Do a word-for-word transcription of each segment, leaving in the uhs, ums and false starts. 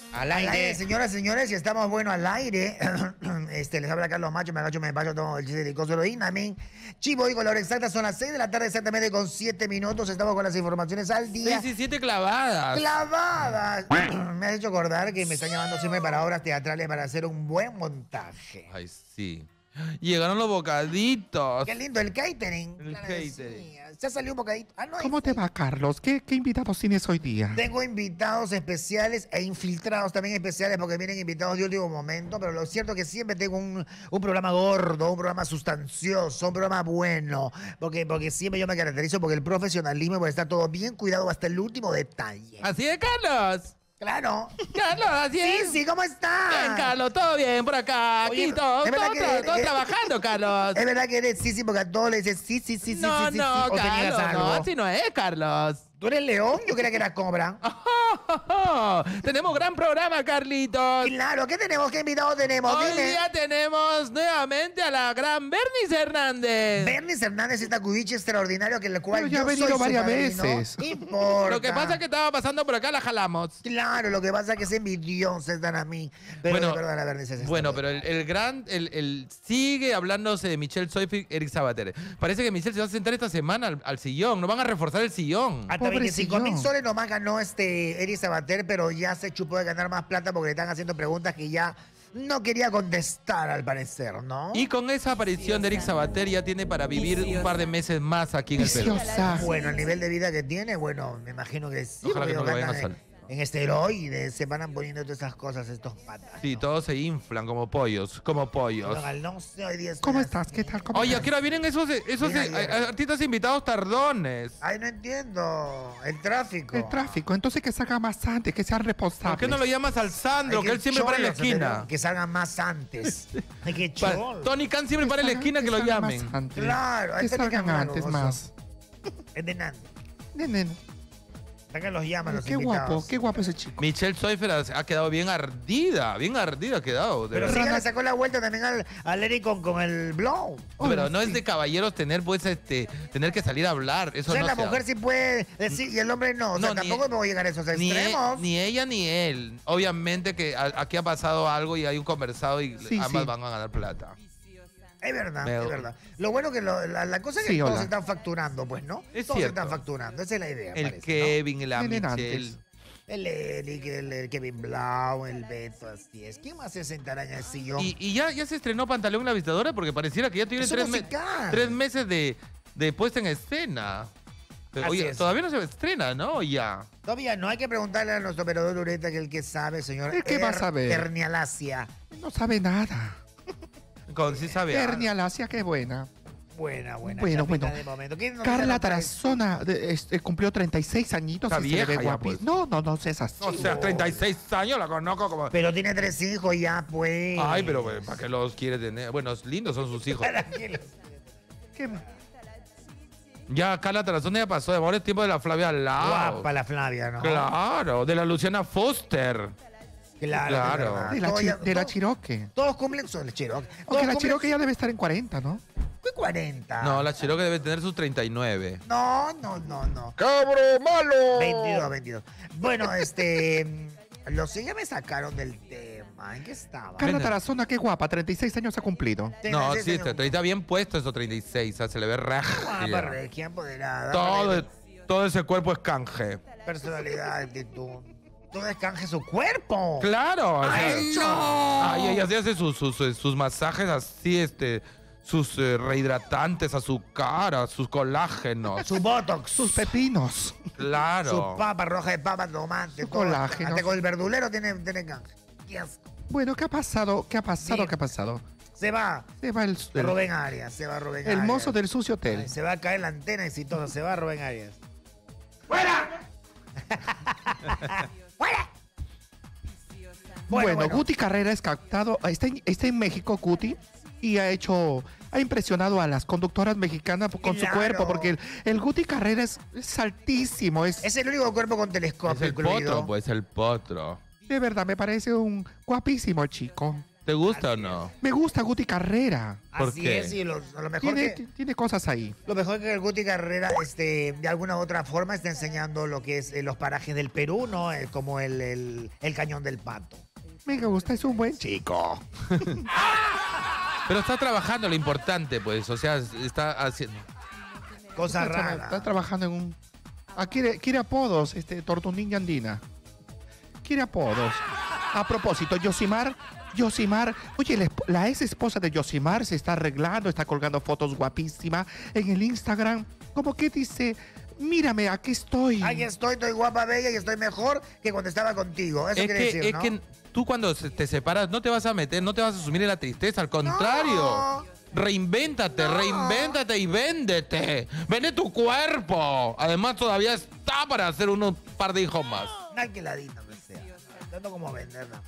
Al aire. Al aire, señoras y señores, y estamos bueno al aire. este, les habla Carlos Macho, me agacho, me paso todo el chiste de coso de Inamin. Chivo, y con la hora exacta son las seis de la tarde, exactamente con siete minutos. Estamos con las informaciones al día. seis y siete clavadas. ¡Clavadas! Me has hecho acordar que me están llamando siempre para obras teatrales para hacer un buen montaje. Ay, sí. Llegaron los bocaditos. Qué lindo el catering. El Claro, catering. sí. Ya salió un bocadito. Ah, no, ¿Cómo ahí te fue. va, Carlos? ¿Qué, qué invitados tienes hoy día? Tengo invitados especiales e infiltrados también especiales porque vienen invitados de último momento, pero lo cierto es que siempre tengo un, un programa gordo, un programa sustancioso, un programa bueno, porque, porque siempre yo me caracterizo por el profesionalismo y por estar todo bien cuidado hasta el último detalle. Así es, Carlos. Claro. Carlos, así Sí, es. sí, ¿cómo está? Bien, Carlos, todo bien por acá. Aquí Oye, todo, ¿es verdad todo, que- tra- todo eh, trabajando, Carlos. Es verdad que eres sí, sí, porque a todos le dices sí, sí, sí, sí, no, sí, sí, no, sí, o te niegas Carlos, algo. no, así no es, Carlos. ¿Tú eres león? Yo creía que eras cobra. Tenemos gran programa, Carlitos. Claro, ¿qué tenemos? ¿Qué invitados tenemos? Hoy Dime. día tenemos nuevamente a la gran Bernice Hernández. Bernice Hernández, esta cubiche extraordinario que el cual Pero ya yo ha venido soy su varias padrino. veces. No importa. Lo que pasa es que estaba pasando por acá, la jalamos. Claro, lo que pasa es que es envidiosos están a mí. Pero Bueno, de verdad la Bernice es Bueno, esta. pero el, el gran, el, el- sigue hablándose de Michelle Soifig, Eric Sabater. Parece que Michelle se va a sentar esta semana al, al sillón, no van a reforzar el sillón. Hasta Pobre veinticinco mil sillón. soles nomás ganó este Eric Sabater, pero ya se chupó de ganar más plata porque le están haciendo preguntas que ya no quería contestar al parecer, ¿no? Y con esa aparición de Eric Sabater ya tiene para vivir un par de meses más aquí en el Perú. Viciosa. Bueno, el nivel de vida que tiene, bueno, me imagino que sí. Ojalá porque que no lo ganan vayan a en, sal- en esteroides, se van poniendo todas esas cosas estos patas. Sí, todos se inflan como pollos, como pollos. No, no sé, hoy día es ¿Cómo una- estás? ¿Qué tal? ¿Cómo Oye, ¿a estás? qué hora vienen esos, esos Mira, eh, ayer. artistas invitados tardones? Ay, no entiendo. El tráfico. El tráfico. Entonces que salga más antes, que sean ¿Por responsables. qué no lo llamas al Sandro, Ay, que él qué siempre para en la cholo, se esquina? te- Que salgan más antes. Ay, qué Pa- cholo. Tony Khan siempre para en la esquina que lo salgan más llamen. antes. Claro, ahí Que está el salgan camarón, antes oso. más. Es de Nando. Nene, Acá los llaman los qué invitados. guapo, qué guapo ese chico. Michelle Soifer ha, ha quedado bien ardida, bien ardida ha quedado. de Pero verdad. sí, le sacó la vuelta también al, al Eric con, con el blow. Pero Hola, no es sí. de caballeros tener pues este tener que salir a hablar. Eso O sea, no la se mujer hace. sí puede decir y el hombre no. O sea, No, ni- tampoco puedo llegar a esos ni, e- extremos. ni ella ni él. Obviamente que a- aquí ha pasado algo y hay un conversado y Sí, ambas sí. van a ganar plata. Es verdad, Me- es verdad. Lo bueno que lo- la, la cosa es que Sí, todos hola. se están facturando, pues, ¿no? Es todos se cierto. están facturando. Esa es la idea, El parece, Kevin, la Vienen Michelle. antes. ¿no? El Eric, el, el Kevin Blau, el Beto, así es. ¿Quién más se sentará en el sillón? Y, y ya, ya se estrenó Pantaleón la Visitadora porque pareciera que ya tiene Es un tres, me- musical. tres meses de, de puesta en escena. Pero, Así oye, es. todavía no se estrena, ¿no? Ya. Todavía no hay que preguntarle a nuestro operador Ureta, que es el que sabe, señor. ¿El qué va a saber? Hernialacia. No sabe nada. Con sí sabe. algo. Hernia Lacia, qué buena. Buena, buena. Bueno, chapita bueno. de momento. ¿Quién nos Carla trae? Tarazona de- este, cumplió treinta y seis añitos Está y se le ve vieja ya, guapi- pues. No, no, no seas así. O sea, treinta y seis años la conozco como. Pero tiene tres hijos ya, pues. Ay, pero eh, ¿para qué los quiere tener? Bueno, lindos son sus hijos. Tranquilo. ¿Qué? Ya, Carla Tarazona ya pasó. Ahora es tiempo de la Flavia Lao. Guapa la Flavia, ¿no? Claro, de la Luciana Foster. Claro. Claro. de verdad. De la, Todos chi- ya- de la todos- Chiroque. Todos cumplen son el Cherokee. Aunque Todos la cumplen- Chiroque ya debe estar en cuarenta, ¿no? ¿Qué cuarenta? No, la Cherokee debe tener sus treinta y nueve. No, no, no, no. ¡Cabro malo! veintidós, veintidós. Bueno, este. mm, Los ya me sacaron del tema. ¿En qué estaba? Carla Ven. Tarazona, qué guapa, treinta y seis años ha cumplido. No, Tenés sí, ese- está, está bien puesto esos treinta y seis. O sea, se le ve Guapa, regia. regia, empoderada. Todo, todo ese cuerpo es canje. Personalidad, actitud. Todo descanje su cuerpo. Claro. o sea, ¡Ay, no! Ay, ella se hace sus, sus, eh, sus masajes así, este, sus eh, rehidratantes a su cara, sus colágenos. Su botox. Sus pepinos. Claro. Su papa roja de papa, tomate. Su todo. colágeno. Hasta con el verdulero tiene, tiene canje. Qué asco. Bueno, ¿qué ha pasado? ¿Qué ha pasado? Sí. ¿Qué ha pasado? Se va. Se va el, el, Rubén Arias. Se va Rubén el Arias. mozo del sucio hotel. Ay, se va a caer la antena exitosa. Se va Rubén Arias. ¡Fuera! ¡Fuera! Bueno, Guti Carrera es captado, está en, está en México, Guti, y ha hecho, ha impresionado a las conductoras mexicanas con su Claro. cuerpo, porque el, el Guti Carrera es, es altísimo, es, Es el único cuerpo con telescopio Es el incluido. potro, pues el potro. de verdad, me parece un guapísimo chico. ¿Te gusta o Así no? Me gusta Guti Carrera. ¿Por Así qué? es, y lo, lo mejor Tiene, que... tiene cosas ahí. Lo mejor es que el Guti Carrera, este, de alguna u otra forma, está enseñando lo que es eh, los parajes del Perú, ¿no? Eh, como el, el, el Cañón del Pato. Me gusta, es un buen chico. Pero está trabajando lo importante, pues. O sea, está haciendo... Cosa Está, tra- rara. está trabajando en un... Ah, quiere, quiere apodos, este, Tortunilla Andina. Quiere apodos. A propósito, Yosimar, Yosimar, oye, la, esp- la ex esposa de Yosimar se está arreglando, está colgando fotos guapísimas en el Instagram. Como que dice, mírame, aquí estoy. Aquí estoy, estoy guapa, bella y estoy mejor que cuando estaba contigo. Eso Es quiere que, decir, es ¿no? que tú cuando se- te separas no te vas a meter, no te vas a asumir en la tristeza, al contrario. No. Reinvéntate, No. reinvéntate y véndete. Vende tu cuerpo. Además todavía está para hacer unos par de hijos más. Ay, que ladito que sea. Tanto como venderla.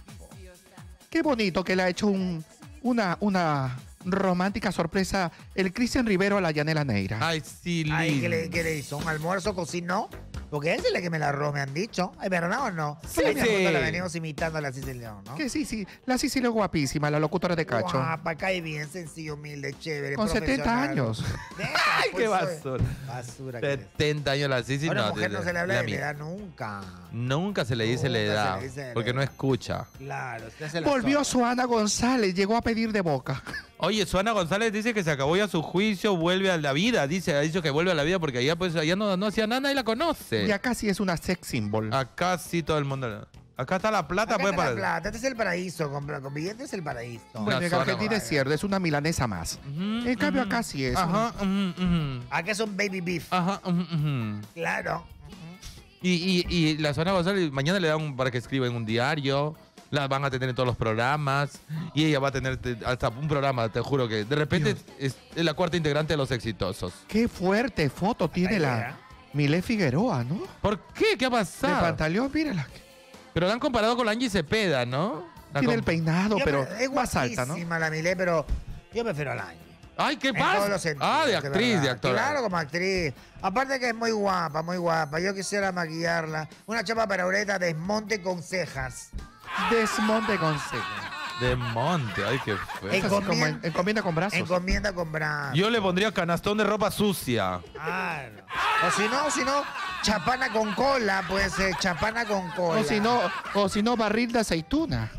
Qué bonito que le ha hecho un, una, una romántica sorpresa el Cristian Rivero a la Yanela Neira. Ay, sí, Ay, lindo. ¿qué le, qué le hizo? ¿Un almuerzo cocinó? Porque él es el que me la robó, me han dicho. ¿Es verdad o no? Sí, Ay, mi sí. amor, la venimos imitando a la Siciliana, ¿no? Que sí, sí, la Sicilia es guapísima, la locutora de Cacho. Guapa, cae bien, sencillo, humilde, chévere, Con setenta profesional. años. Deja, Ay, pues, qué soy- basura. Basura que eres. setenta años la Sisi, A una no. mujer de- no se le habla la de la mía. edad nunca. Nunca se le dice la Nunca se edad, le dice la porque edad. no escucha. Claro, usted se la Volvió sola. Suana González, llegó a pedir de boca. Oye, Suana González dice que se acabó ya su juicio, vuelve a la vida. Dice, ha dicho que vuelve a la vida porque allá pues allá no, no hacía nada, nadie la conoce. Y acá sí es una sex symbol. Acá sí todo el mundo. Acá está la plata, Acá pues está la para. plata, este es el paraíso, con, con billetes es el paraíso. Bueno, en Suana Argentina es cierto, es una milanesa más. Ujú, En cambio, ujú. acá sí es. Ajá, ujú, ujú. Acá es un baby beef. Ajá, ujú, ujú. Claro. Y, y, y la Suana González mañana le dan para que escriba en un diario. La van a tener en todos los programas. Y ella va a tener te- hasta un programa, te juro que de repente es, es la cuarta integrante de Los Exitosos. Qué fuerte foto tiene Ahí la vea. Milé Figueroa, ¿no? ¿Por qué? ¿Qué ha De pasado? pantaleón, mírala. Pero la han comparado con la Angie Cepeda, ¿no? La Tiene com- el peinado, Yo pero pre- es más alta, ¿no? guapísima la Milé, pero yo prefiero al año. Ay, ¿qué En todos pasa? los sentidos, Ah, de actriz, verdad. de actora. Claro, como actriz. Aparte que es muy guapa, muy guapa. Yo quisiera maquillarla. Una chapa para Aureta, desmonte con cejas. Desmonte con cejas. De monte, ay, qué feo. Ey, Así como en- Encomienda- encomienda con brazos. Encomienda con brazos. Yo le pondría canastón de ropa sucia. Claro. O si no, si no, chapana con cola, puede ser chapana con cola. O si no, o si no, barril de aceituna.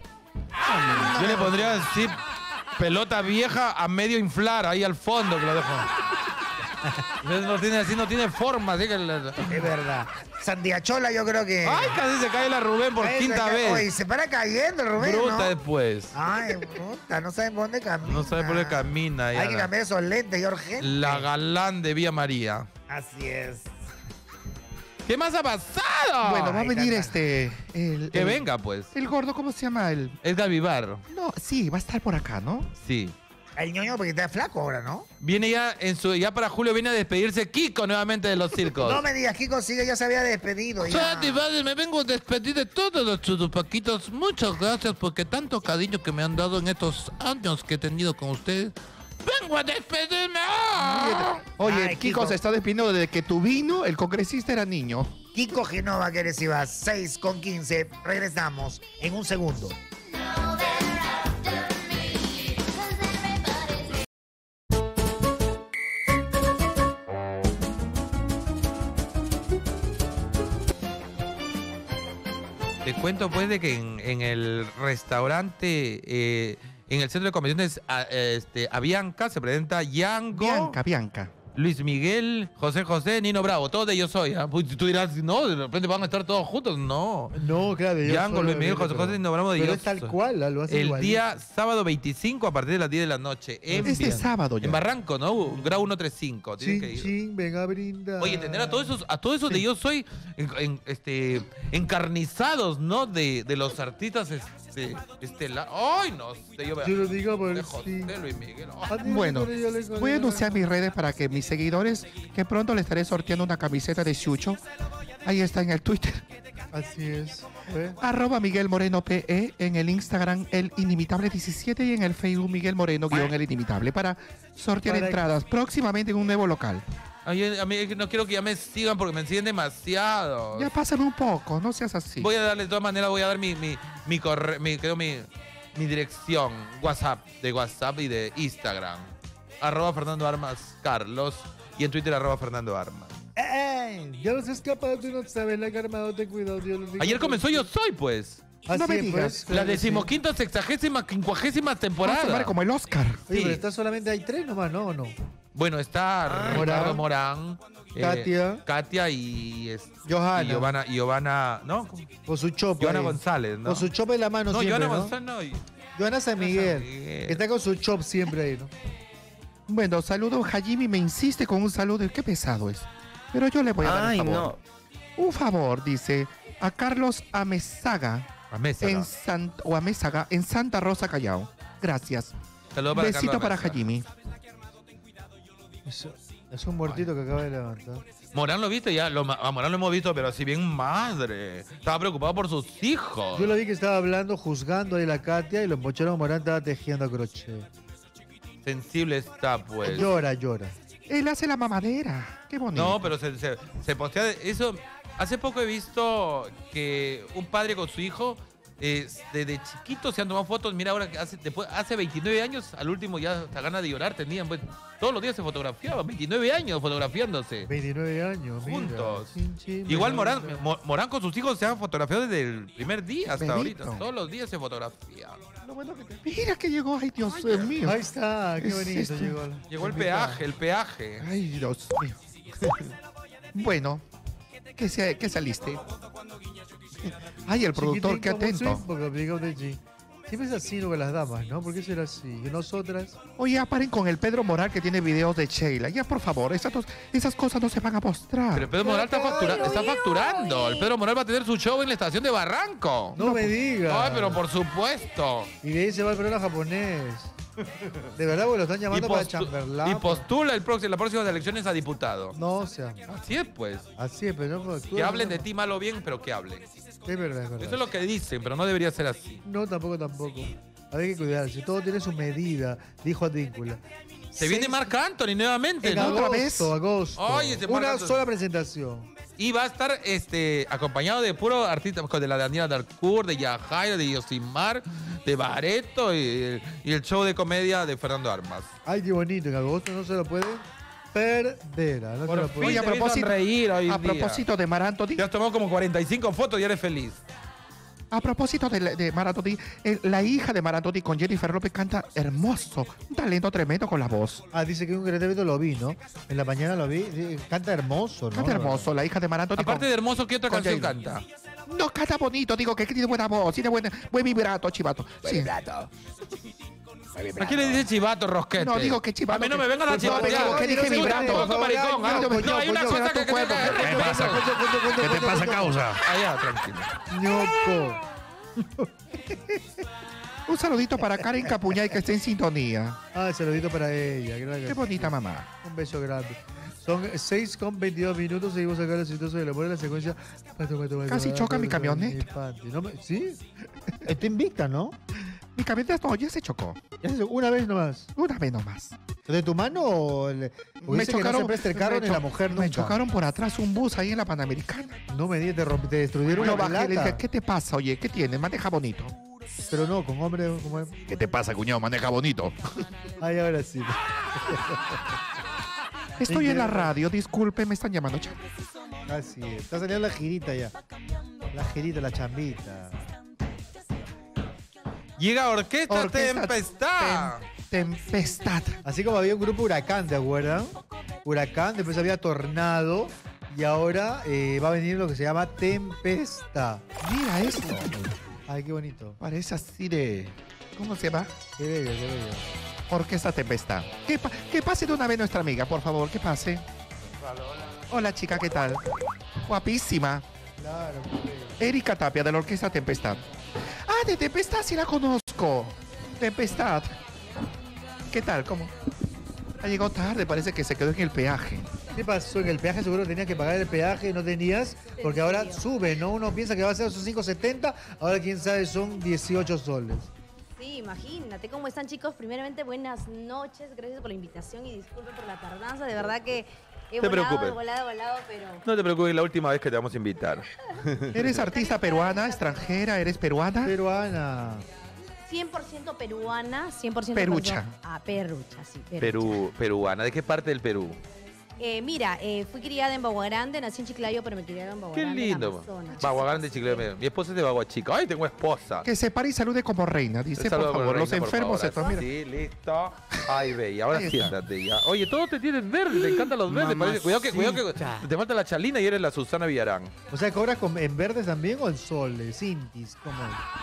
Yo le pondría así pelota vieja a medio inflar ahí al fondo que lo dejo. Entonces no tiene, así no tiene forma, así que la- Es verdad. Sandiachola yo creo que... Ay, casi se cae la Rubén por Ay, quinta se ca- vez. Oye, se para cayendo, Rubén, Bruta ¿no? después. Ay, puta, no sabe por dónde camina. No sabe por dónde camina. ya Hay que la- cambiar esos lentes y urgente. La galán de Vía María. Así es. ¿Qué más ha pasado? Bueno, va a Ay, venir canta. este. El, que el- venga, pues. El gordo, ¿cómo se llama? El. Edgar Vivar. No, sí, va a estar por acá, ¿no? Sí. El ñoño porque está flaco ahora, ¿no? Viene ya en su. Ya para julio viene a despedirse Kiko nuevamente de los circos. No me digas, Kiko sigue, ya se había despedido. Ya. Sandy, padre, me vengo a despedir de todos los chudupaquitos. Muchas gracias porque tanto cariño que me han dado en estos años que he tenido con ustedes. ¡Vengo a despedirme! ¡Ah! Oye, Ay, Kiko, Kiko. se está despidiendo desde que tu vino, el congresista era niño. Kiko Genova, que eres Ibas, seis con quince. Regresamos en un segundo. Te cuento pues de que en, en el restaurante, eh, en el centro de convenciones, a- este, Avianca se presenta Yango, Bianca, Bianca. Luis Miguel, José José, Nino Bravo, todos de Yo Soy. ¿Ah? Pues tú dirás, no, de repente van a estar todos juntos. No. No, claro. yo Yango, solo Luis Miguel, viene, José pero- José, Nino Bravo de Pero Yo es tal Soy. cual, lo hace El igualito. día sábado veinticinco a partir de las diez de la noche. En, Este Bien- sábado ya. en Barranco, ¿no? Grado ciento treinta y cinco. Tienen que Chin, ir. chin, venga a brindar. Oye, tener a todos esos, a todos esos de Yo Soy en- en- este, encarnizados, ¿no? De, de los artistas este, este, la- ¡ay, no sé! Yo, Yo lo digo por de el José, sí. Luis Miguel. ¡ay! Ah, dígale Bueno, con ella, le- con voy a ella. anunciar mis redes para que mis seguidores, que pronto le estaré sorteando una camiseta de Chucho. Ahí está en el Twitter. Así es. ¿eh? Arroba Miguel Moreno P E, en el Instagram El Inimitable diecisiete y en el Facebook Miguel Moreno guión El Inimitable para sortear Para- entradas próximamente en un nuevo local. Ay, a mí es que no quiero que ya me sigan porque me siguen demasiado. Ya pásame un poco, no seas así. Voy a darle, de todas maneras, voy a dar mi, mi, mi correo, mi, creo mi, mi dirección, WhatsApp, de WhatsApp y de Instagram. Arroba Fernando Armas Carlos. Y en Twitter, arroba Fernando Armas. ¡Ey! Ya los escapados, tú no sabes la que armado, ten cuidado, Dios los diga. Ayer comenzó Yo Soy, pues. Así No me es, digas. pues, La claro que sí. decimoquinta, sexagésima, quincuagésima temporada. Vamos a como el Oscar. Oye, Sí. pero está solamente hay tres nomás, ¿no? ¿O no? Bueno, está Ricardo Morán, eh, Katia. Katia y, es- Johanna. y Giovanna, y Giovanna, ¿no? ¿Cómo? Con su chope. Giovanna ahí. González, ¿no? Con su chope en la mano no, siempre, Giovanna ¿no? González no. y- Johanna San Miguel. San Miguel. Que está con su chop siempre ahí, ¿no? Bueno, saludo. Hajimi me insiste con un saludo. Qué pesado es. Pero yo le voy a dar Ay, el favor. no. Un favor, dice, a Carlos Amezaga. A mesa. En Sant o Amézaga, en Santa Rosa, Callao. Gracias. Saludos para Besito Carlos para Mesa. Hajimi. Es, es un muertito que acaba de levantar. Morán lo viste ya, lo, a Morán lo hemos visto, pero si bien madre. Estaba preocupado por sus hijos. Yo lo vi que estaba hablando, juzgando ahí la Katia y los mocheros Morán estaba tejiendo a crochet. Sensible está, pues. Llora, llora. Él hace la mamadera. Qué bonito. No, pero se, se, se postea de- eso. Hace poco he visto que un padre con su hijo, eh, desde chiquito se han tomado fotos. Mira, ahora que hace, después, hace veintinueve años, al último ya hasta ganas de llorar tenían. Pues, todos los días se fotografiaban, veintinueve años fotografiándose. veintinueve años, mira. Juntos. Chin, chin, Igual mira, Morán, mira. Mo- Morán con sus hijos se han fotografiado desde el primer día hasta Benito. ahorita. Todos los días se fotografían. Lo bueno que te- Mira que llegó. Ay, Dios mío. Ahí está, qué Es bonito esto. llegó. la- Llegó el invitada. peaje, el peaje. Ay, Dios mío. Bueno, que, se, que saliste. Ay, el productor, qué Chiquitín como atento. swing, porque aplicado de G. Siempre es así, ¿no? Con las damas, ¿no? ¿Por qué será así? Que nosotras. Oye, ya paren con el Pedro Moral que tiene videos de Sheila. Ya, por favor, esas, dos- esas cosas no se van a mostrar. Pero el Pedro Moral está, factura- está facturando. El Pedro Moral va a tener su show en la estación de Barranco. No, me digas. Ay, pero por supuesto. Y de ahí se va el programa japonés. De verdad, porque lo están Y, llamando para postu- chamberlain. y postula el próximo, las próximas elecciones a diputado. No, o sea, Así es, pues. así es, pero no. porque tú- Que hablen de ti mal o bien, pero que hablen. Es verdad, es verdad. Eso es lo que dicen, pero no debería ser así. No, tampoco, tampoco. Hay que cuidarse. Todo tiene su medida, dijo Advíncula. Se viene Marc Anthony nuevamente, En ¿no? otra agosto, vez. agosto. Ay, ese Marc Una Anthony. sola presentación. Y va a estar este, acompañado de puro artista, de la Daniela Darcourt, de Yajaira, de Yosimar, de Bareto y el, y el show de comedia de Fernando Armas. Ay, qué bonito. En agosto no se lo pueden perder. ah, No se Por lo fin pueden Oye, a te vi propósito, sonreír hoy a día. propósito de Marantoni, Te has tomado como cuarenta y cinco fotos y eres feliz. a propósito de, la- de Marantoni, eh, la hija de Marantoni con Jennifer López canta hermoso, un talento tremendo con la voz. Ah, dice que un gran evento lo vi, ¿no? En la mañana lo vi. Sí, canta hermoso, ¿no? Canta hermoso, la hija de Marantoni. Aparte con- de hermoso, ¿qué otra con canción J-Lo. canta? No, canta bonito, digo que tiene buena voz, tiene buena, buen vibrato, chivato. Sí. ¿A quién le dice chivato, Rosquete? No, digo que chivato, A mí no que- me vengan a Por favor, chivatear. digo que dije Tú vibrato. tampoco, maricón, Por ¿ah? favor, No, hay una coño, cosa coño, que... tu cuerpo. que- ¿Qué pasa? ¿Qué te pasa, causa? Allá, tranquilo. Ñoco. Un saludito para Karen Capuñay que está en sintonía. Ah, saludito para ella. gracias. Qué bonita mamá. Un beso grande. Son seis con veintidós minutos. Seguimos acá los exitosos del amor en la secuencia. Pato, pato, pato, Casi pato, choca mi pato, camioneta. mi panty. No me- ¿Sí? Está invicta, ¿no? Mi camioneta no, ya se chocó. Es Una vez nomás. Una vez nomás. ¿De tu mano o el, o dice que no se presta el carro me ni cho- la mujer nunca? Me chocaron por atrás un bus ahí en la Panamericana. No me digas, te, romp- te destruyeron Yo una bajé y le dije, plata. ¿qué te pasa? Oye, ¿qué tienes? Maneja bonito. Pero no, con hombre como es. ¿Qué te pasa, cuñado? Maneja bonito. Ay, ahora sí. Estoy en la radio, disculpe, me están llamando. Cha- Así es. Está saliendo la girita ya. La girita, la chambita. Llega Orquesta, Orquesta Tempestad. Tem- Tempestad. Así como había un grupo Huracán, ¿te acuerdan? Huracán, después había Tornado y ahora eh, va a venir lo que se llama Tempesta. Mira esto. Ay, qué bonito. Parece así de... ¿Cómo se llama? Qué bello, qué bello. Orquesta Tempestad. Que, pa- que pase de una vez nuestra amiga, por favor, que pase. Hola, chica, ¿qué tal? Guapísima. Claro, qué bello. Erika Tapia, de la Orquesta Tempestad. Ah, de Tempestad sí la conozco. Tempestad. ¿Qué tal? ¿Cómo? Ha llegado tarde, parece que se quedó en el peaje. ¿Qué pasó? En el peaje seguro tenías que pagar el peaje y no tenías, porque ahora sube, ¿no? Uno piensa que va a ser esos cinco setenta, ahora quién sabe son dieciocho soles. Sí, imagínate cómo están, chicos. Primeramente, buenas noches. Gracias por la invitación y disculpen por la tardanza. De verdad que he Te volado, preocupes. volado, volado, pero... No te preocupes, la última vez que te vamos a invitar. ¿Eres artista peruana, extranjera? ¿Eres peruana? Peruana. cien por ciento peruana, cien por ciento Perucha. persona- Ah, perrucha, sí, perucha. Perú, peruana. ¿De qué parte del Perú? Eh, mira, eh, fui criada en Bagua Grande, nací en Chiclayo, pero me criaron en Bagua Qué Grande, en lindo. Amazonas. Bagua Grande, Chiclayo. Mi esposa es de Bagua Chica. Ay, tengo esposa. Que se pare y salude como reina. Dice, por Saludos, favor, los reina, por enfermos favor. estos. Mira. Sí, listo. Ay, ve, y ahora Ahí está. siéntate ya. Oye, todos te tienen verde, te encantan los verdes. Parece- cuidado que, cuidado que te falta la Chalina y eres la Susana Villarán. O sea, ¿cobras con- en verdes también o en sol, de Cintis? ¿Cómo?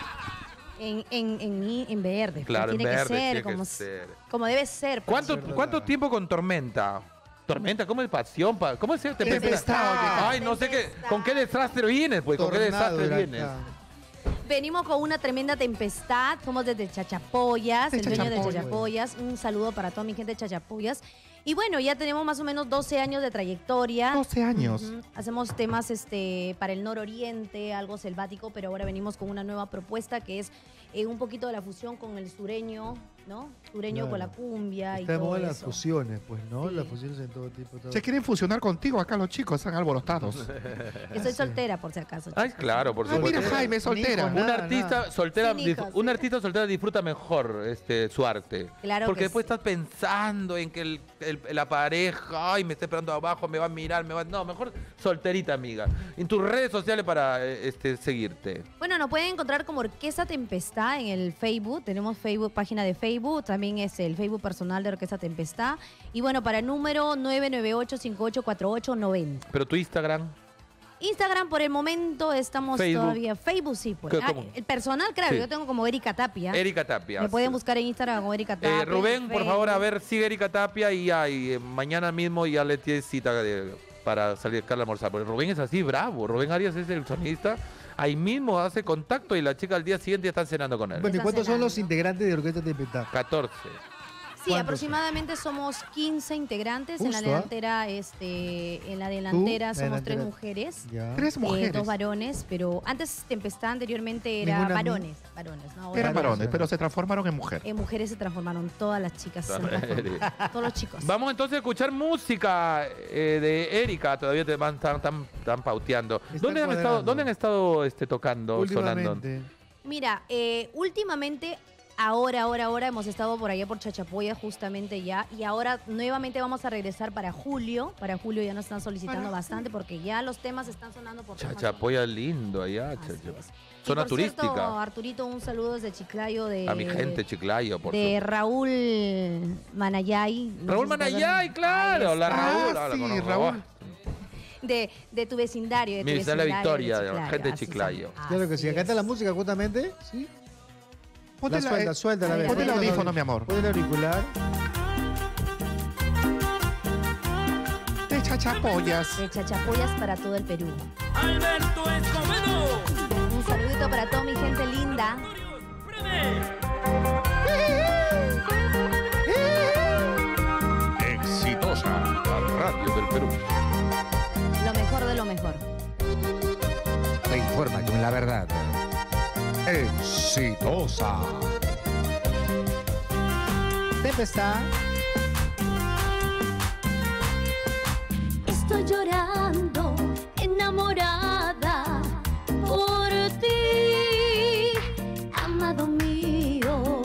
En, en, en, en verde. Claro, en tiene verde que ser, tiene que como, ser. como debe ser. pues. ¿Cuánto, verdad. ¿Cuánto tiempo con Tormenta? Tormenta, ¿cómo es pasión? pa- ¿Cómo es? Tempestad. Tempestad, oye. Ay, no sé qué. ¿Con qué desastre vienes? Pues, ¿con qué Tornado desastre era vienes? acá. Venimos con una tremenda tempestad. Somos desde Chachapoyas, De el dueño de Chachapoyas. Chachapoyas. Un saludo para toda mi gente de Chachapoyas. Y bueno, ya tenemos más o menos doce años de trayectoria. doce años. Ujú. Hacemos temas este, para el nororiente, algo selvático, pero ahora venimos con una nueva propuesta que es eh, un poquito de la fusión con el sureño, ¿no? Sureño Claro. con la cumbia y Está de todo moda las eso. fusiones, pues, ¿no? Sí. Las fusiones en todo tipo. todo. Se quieren fusionar contigo acá los chicos, están alborotados. Yo soy soltera, por si acaso. Ay, chicos. claro, por Ah, mira, supuesto. Jaime, soltera. Ni hijo, Un Nada, artista nada. soltera, Sin hijos, dif- un sí. artista soltera disfruta mejor este, su arte. Claro Porque que después sí. estás pensando en que el- el- la pareja, ay, me está esperando abajo, me va a mirar, me va. No, mejor solterita, amiga. En tus redes sociales para eh, este, seguirte. Bueno, nos pueden encontrar como Orquesta Tempestad en el Facebook. Tenemos Facebook, página de Facebook. También es el Facebook personal de Orquesta Tempestad. Y bueno, para el número nueve nueve ocho cinco ocho cuatro ocho nueve cero. Pero tu Instagram. Instagram, por el momento, estamos Facebook. todavía. Facebook, sí, pues. ¿Qué, Ah, cómo? el personal, claro, Sí. yo tengo como Erika Tapia. Erika Tapia. Me pueden buscar en Instagram como Erika Tapia. Eh, Rubén, en por favor, a Facebook. ver, sigue Erika Tapia y, ya, y, eh, mañana mismo ya le tienes cita de- para salir a almorzar. Porque Rubén es así, bravo. Rubén Arias es el sonista. Ahí mismo hace contacto y la chica al día siguiente ya está cenando con él. Bueno, ¿y Está cuántos son cenando. los integrantes de Orquesta Tempestad? catorce. Sí, ¿Cuántos aproximadamente somos quince integrantes. en la Justo, ¿ah? delantera, este, en la delantera La somos delantera. tres mujeres. Ya. Tres eh, mujeres. dos varones, pero antes Tempestad anteriormente era Ninguna varones, varones, ¿no? Ahora Eran ya, varones, pero se transformaron en mujer. En mujeres se transformaron todas las chicas, se transformaron, todos los chicos. Vamos entonces a escuchar música eh, de Erika. Todavía te van tan, tan, tan pauteando. Está ¿Dónde han cuadrando. estado, dónde han estado este, tocando, sonando? Últimamente. Mira, eh, últimamente, ahora, ahora, ahora hemos estado por allá por Chachapoya justamente ya y ahora nuevamente vamos a regresar para julio. Para julio ya nos están solicitando Para bastante porque ya los temas están sonando por todas Chachapoya lindo allá. Así Chacha- es. Y Zona por cierto, turística. Arturito, un saludo desde Chiclayo de, A mi gente, Chiclayo, por de supuesto. Raúl Manayay. No Raúl sé si te Manayay, acuerdas. claro, Ahí la está. Raúl. Ah, ah, la sí, conozco. Raúl. De, de tu vecindario. De tu Mi vecindario vecindario Victoria, de de la Chiclayo, gente de así Chiclayo. son. Claro que Así sí. Acá está es. la música justamente. Sí. Ponte La suelta, eh, suelta la Ponte ponte el Ponte audífono, mi amor. Ponte el auricular. De chachapoyas. De Chachapoyas para todo el Perú. Alberto Escobedo. Un saludito para toda mi gente linda. Exitosa, la radio del Perú. Lo mejor de lo mejor. Te informa con la verdad. Exitosa. Tempestad. Estoy llorando, enamorada por ti, amado mío.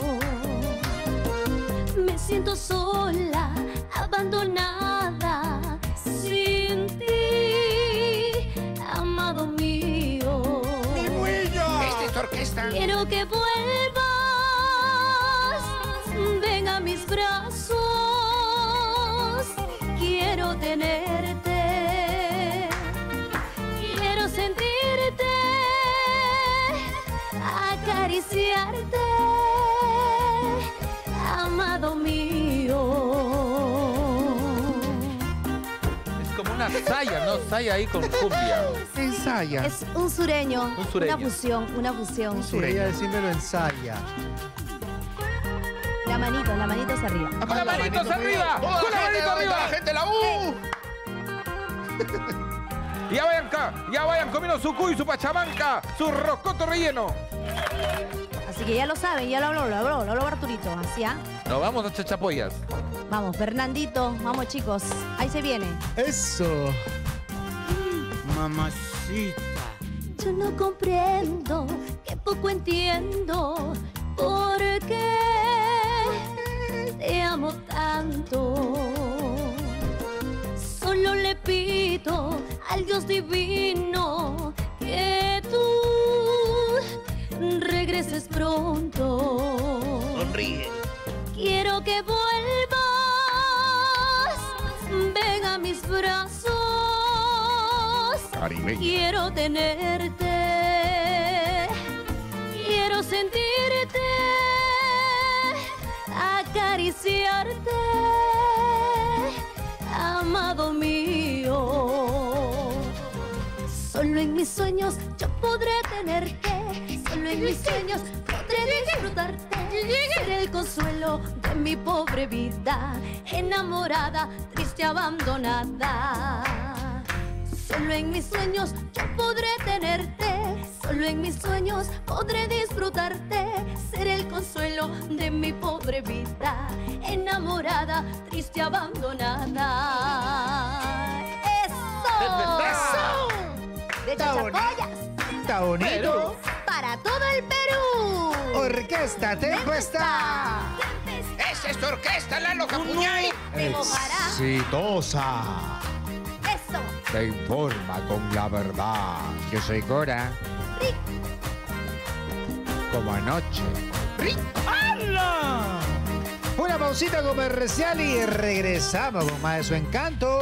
Me siento sola, abandonada, sin ti, amado mío. Esta es tu orquesta. Quiero que vuelvas, ven a mis brazos, quiero tenerte, quiero sentirte, acariciarte, amado mío. Es como una saya, ¿no? Saya ahí con cumbia. Ensaya. Es un sureño, Un sureño. una fusión, una fusión. Sí, ella decírmelo ensaya. La manito, la manito hacia arriba. ¡Con las manitos arriba! ¡Con las manitos arriba! gente, la U! Ya vayan acá, ya vayan comiendo su cuy, su pachamanca, su roscoto relleno. Así que ya lo saben, ya lo habló, lo habló, lo habló Arturito. Así, ¿ah? Nos vamos a Chachapoyas. Vamos, Fernandito, vamos chicos. Ahí se viene. Eso. Mamacita. Yo no comprendo, que poco entiendo porque te amo tanto. Solo le pido al Dios divino que tú regreses pronto. Sonríe. Quiero que vuelvas, ven a mis brazos. Caribeña. Quiero tenerte, quiero sentirte, acariciarte, amado mío. Solo en mis sueños yo podré tenerte, solo en mis sueños podré disfrutarte. Ser el consuelo de mi pobre vida, enamorada, triste, abandonada. Solo en mis sueños yo podré tenerte, solo en mis sueños podré disfrutarte. Ser el consuelo de mi pobre vida, enamorada, triste, abandonada. ¡Eso! ¡Eso! De Está bonito. Chachapoyas, Está bonito. para todo el Perú. Orquesta Tempestad. ¡Esa es tu orquesta, Lalo Capuñay! Te mojará. Exitosa. Eso. Te informa con la verdad. Yo soy Cora. Como anoche. Una pausita comercial y regresamos con más de su encanto.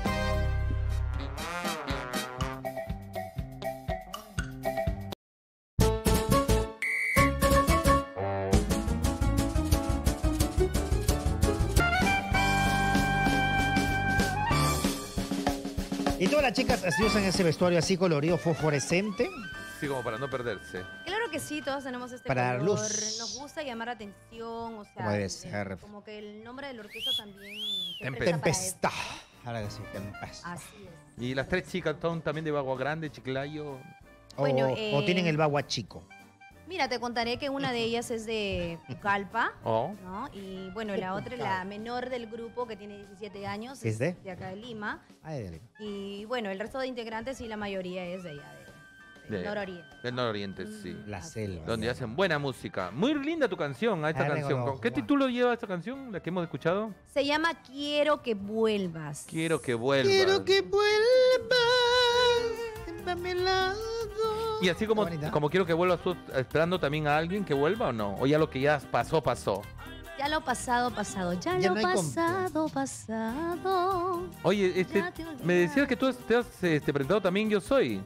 ¿Y todas las chicas así usan ese vestuario así colorido, fosforescente? Sí, como para no perderse. Claro que sí, todos tenemos este Para dar color. luz. Nos gusta llamar la atención, o sea, Como debe de- ser. como que el nombre de la orquesta también se Tempestad. presta para eso. Tempestad. Ahora que sí, tempestad. Así es. Y las tres chicas son también de Bagua Grande, Chiclayo. O, Bueno, o eh, tienen el bagua chico. Mira, te contaré que una de ellas es de Pucallpa, Oh. ¿no? Y bueno, la otra, la menor del grupo, que tiene diecisiete años, ¿Es de? de acá de Lima. Ay, dale. Y bueno, el resto de integrantes sí, la mayoría es de allá, de, de De- Nororiente. Del nororiente, sí. La Así selva. es. Donde hacen buena música. Muy linda tu canción, a esta Ah, canción. vengo, ¿Con ¿Qué Juan. título lleva esta canción, la que hemos escuchado? Se llama Quiero que vuelvas. Quiero que vuelva. vuelvas a mi lado. Y así como, Qué bonita. como quiero que vuelvas, ¿tú esperando también a alguien que vuelva o no? O ya lo que ya pasó, pasó. Ya lo pasado, pasado. Ya, Ya lo no hay pasado, pasado. Oye, este, Ya te olvidé. me decías que tú has- te has este, presentado también Yo Soy.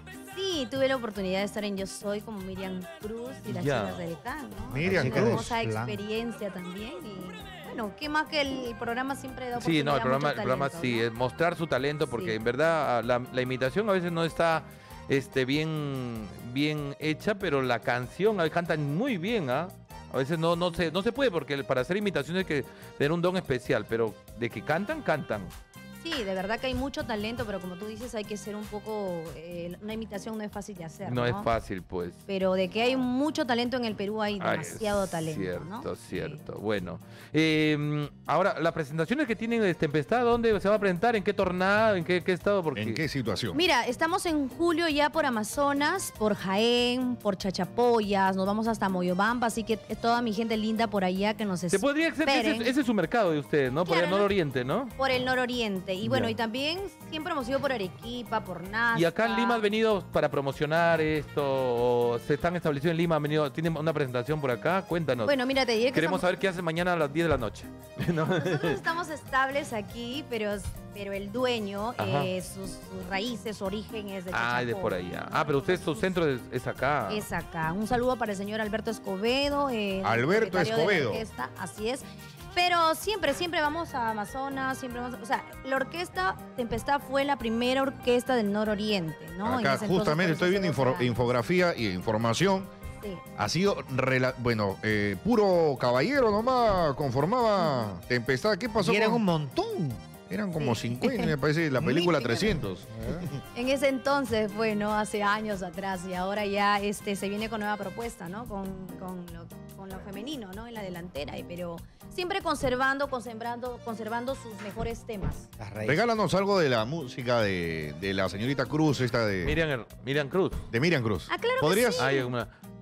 Sí, tuve la oportunidad de estar en Yo Soy como Miriam Cruz y las Ya. chicas del C A N, ¿no? Miriam Chica Cruz. Hermosa Blanca. experiencia también y bueno, qué más que el programa siempre da Sí, oportunidad no, el a programa, mucho el programa talento, sí, ¿no? es mostrar su talento, porque Sí. en verdad la, la imitación a veces no está este, bien, bien hecha, pero la canción ah, cantan muy bien, ¿ah? A veces no, no, se, no se puede, porque para hacer imitaciones hay que tener un don especial, pero de que cantan, cantan. Sí, de verdad que hay mucho talento, pero como tú dices, hay que ser un poco... eh, una imitación no es fácil de hacer, No ¿no? es fácil, pues. Pero de que hay mucho talento en el Perú, hay Ay, demasiado talento, Cierto, ¿no? cierto. Bueno, eh, ahora, las presentaciones que tienen de Tempestad, ¿dónde se va a presentar? ¿En qué tornado? ¿En qué, qué estado? Porque ¿En qué situación? Mira, estamos en julio ya por Amazonas, por Jaén, por Chachapoyas, nos vamos hasta Moyobamba, así que toda mi gente linda por allá que nos se podría ser que esperen. ese, ese es su mercado de ustedes, ¿no? Por Claro, el ¿no? nororiente, ¿no? Por el nororiente. Y bueno, Ya. y también siempre hemos ido por Arequipa, por Nazca. ¿Y acá en Lima has venido para promocionar esto? ¿O se están establecidos en Lima? ¿Han venido, ¿Tienen una presentación por acá? Cuéntanos. Bueno, mira, te diré que Queremos estamos- saber qué hacen mañana a las diez de la noche. ¿No? nosotros estamos estables aquí, pero, pero el dueño, Ajá. eh, sus, sus raíces, su origen es de Ah, de por Chachapoyas, allá. ¿no? Ah, pero ustedes, su Sus- centro es, es acá. Es acá. Un saludo para el señor Alberto Escobedo. eh, Alberto secretario de la Escobedo. orquesta, así es. Pero siempre, siempre vamos a Amazonas, siempre vamos, o sea, la orquesta Tempestad fue la primera orquesta del nororiente, ¿no? En Acá ese entonces, justamente por estoy eso viendo hace infor- doce años. infografía y información. Sí. Ha sido, rela- bueno, eh, puro caballero nomás conformaba Tempestad. ¿Qué pasó? Y eran con- un montón. Eran como cincuenta, me parece, la película Mil trescientos. En ese entonces, bueno, hace años atrás, y ahora ya este, se viene con nueva propuesta, ¿no? Con, con, lo, con lo femenino, ¿no? En la delantera, y- pero siempre conservando, conservando, conservando sus mejores temas. Las raíces. Regálanos algo de la música de, de la señorita Cruz, esta de Miriam, Miriam Cruz. de Miriam Cruz. Ah, claro que ¿Podrías? sí. Hay una.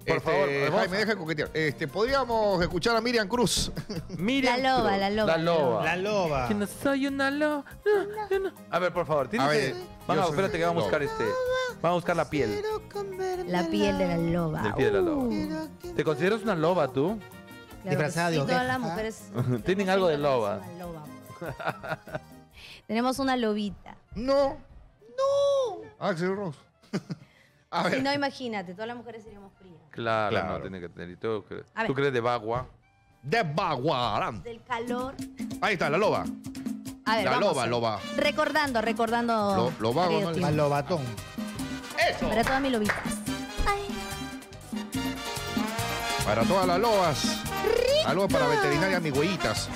Por Este, favor, vamos. Jaime, deja de coquetear. Este, podríamos escuchar a Miriam Cruz. Miriam La loba, Cruz. la loba, La loba. La loba. Que no soy una loba. No, yo no. A ver, por favor. ¿tienes A ver, que- yo Vamos, soy espérate que vamos a buscar loba. este. Vamos a buscar la piel. La piel de la loba. Del pie de la loba. Uh, ¿Te consideras una loba tú? claro que Disfrazada de sí, todas oveja. las mujeres Tienen algo de loba. Una loba. Tenemos una lobita. No. No. Axel Rose. A ver. Si no, imagínate, todas las mujeres seríamos frías. Claro, Claro. no, tiene que tener. ¿Y ¿Tú, crees- A ver. ¿Tú crees de Bagua? De Baguarán. Del calor. Ahí está, la loba. A ver, La vamos. loba, loba. Recordando, recordando. Lo- lo vago, querido ¿no? Tim. Al lobatón. Eso. Para todas mis lobitas. Ay, Para todas las lobas. Algo para veterinaria, mis huellitas.